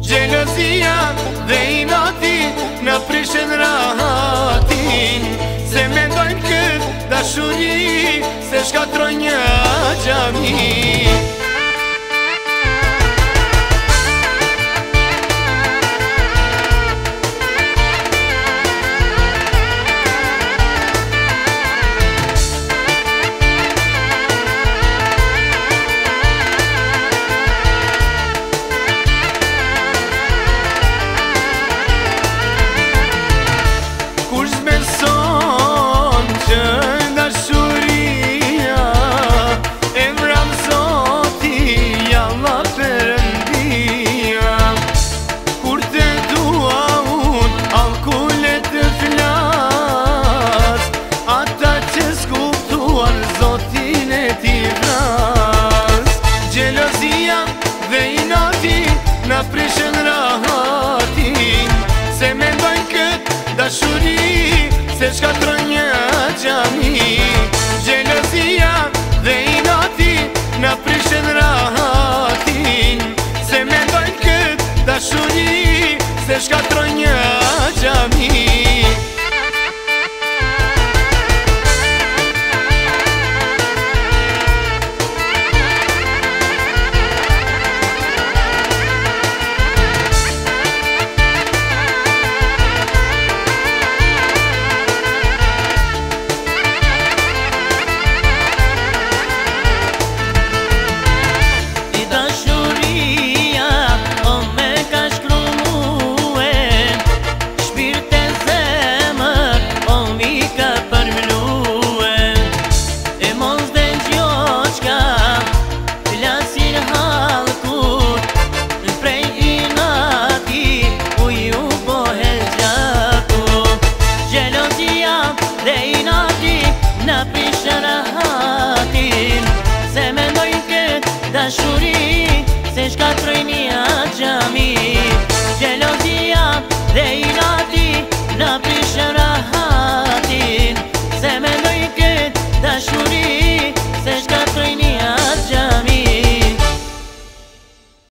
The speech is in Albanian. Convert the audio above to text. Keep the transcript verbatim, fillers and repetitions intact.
Gelozia dhe inati në prishin rahatin, se mendojnë këtë dashuri se shkatrojnë një gjami. Në prishin rahatin, se mendojnë këtë dashuri se shkatrojnë një gjami. Gjelozia dhe inati në prishin rahatin, se mendojnë këtë dashuri se shkatrojnë një gjami.